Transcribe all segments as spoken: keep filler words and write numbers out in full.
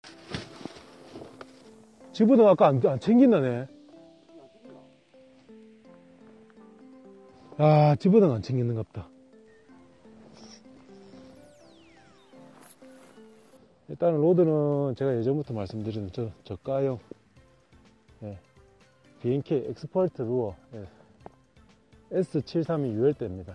집어등 아까 안, 안 챙긴다네. 아, 집어등 안 챙겼는갑다. 일단은 로드는 제가 예전부터 말씀드린 저 저가형 예, 비엔케이 엑스퍼트 루어 예, 에스 칠백삼십이 유엘대입니다.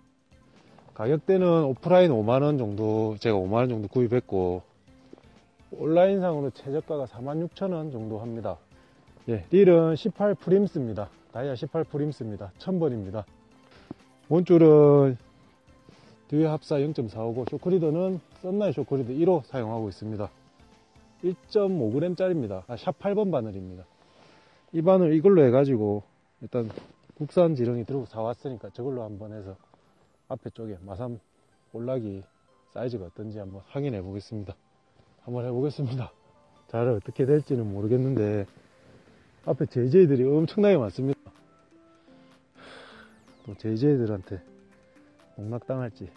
가격대는 오프라인 오만원 정도, 제가 오만원 정도 구입했고 온라인상으로 최저가가 사만 육천원 정도 합니다. 예, 릴은 십팔 프림스입니다. 다이아 십팔 프림스입니다. 천 번입니다. 원줄은 듀에 합사 영 점 사오고 쇼크리더는 썬라인 쇼크리더 일 호 사용하고 있습니다. 일 점 오 그램 짜리입니다. 아, 샵 팔 번 바늘입니다. 이 바늘 이걸로 해가지고 일단 국산 지렁이 들고 사왔으니까 저걸로 한번 해서 앞에 쪽에 마삼 볼락이 사이즈가 어떤지 한번 확인해 보겠습니다. 한번 해보겠습니다. 잘 어떻게 될지는 모르겠는데 앞에 제이제이들이 엄청나게 많습니다. 또 제이제이들한테 농락당할지.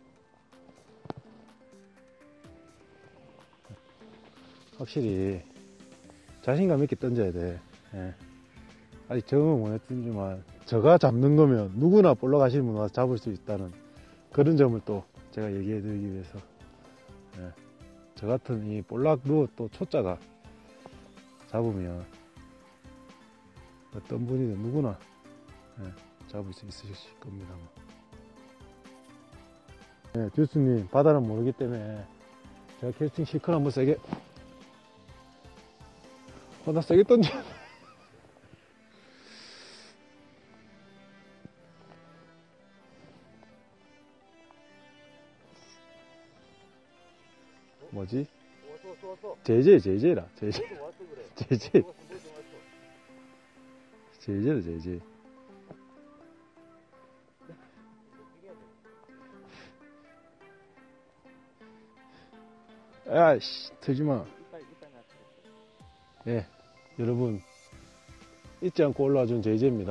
확실히 자신감 있게 던져야 돼. 예. 아직 적응은 못했지만 저가 잡는 거면 누구나 볼락 하시는 분 와서 잡을 수 있다는 그런 점을 또 제가 얘기해 드리기 위해서 예. 저 같은 이 볼락 루어 또 초짜가 잡으면 어떤 분이든 누구나 예. 잡을 수 있으실 겁니다. 네, 듀스님 바다는 모르기 때문에 제가 캐스팅 실컷 한번 세게 어, 나 세게 던져. 뭐지? 제이제이 제이제이라 제이제이 제이제이 제이제이다 제이제이. 아이씨 틀지마. 예, 여러분 잊지 않고 올라와준 제이제이입니다.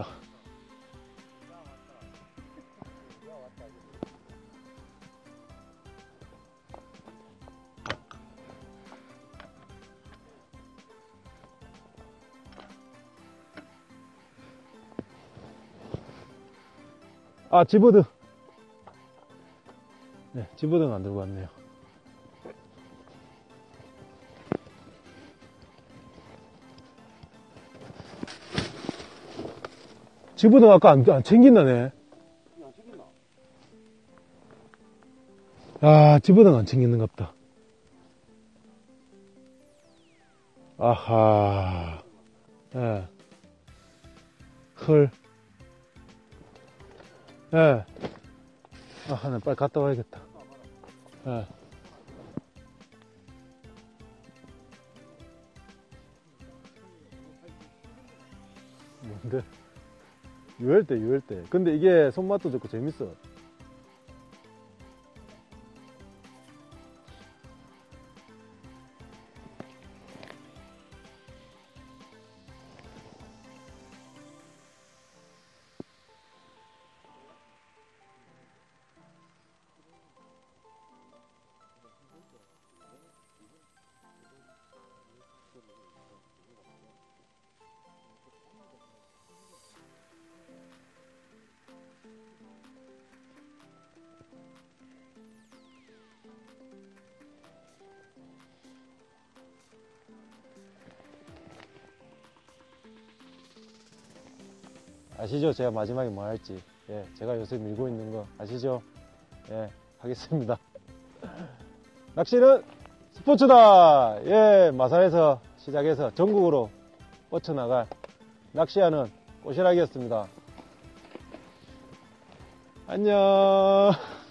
아, 집어등. 네, 집어등 안 들고 왔네요. 집어등 아까 안, 안 챙긴다네. 안 챙겼나? 아, 집어등 안 챙겼는갑다. 아하. 예. 헐. 예. 아, 나 빨리 갔다 와야겠다. 예. 뭔데? 유혈대, 유혈대. 근데 이게 손맛도 좋고 재밌어. 아시죠? 제가 마지막에 뭐 할지. 예, 제가 요새 밀고 있는 거 아시죠? 예, 하겠습니다. 낚시는 스포츠다! 예, 마산에서 시작해서 전국으로 뻗쳐나갈 낚시하는 꼬시락이었습니다. 안녕!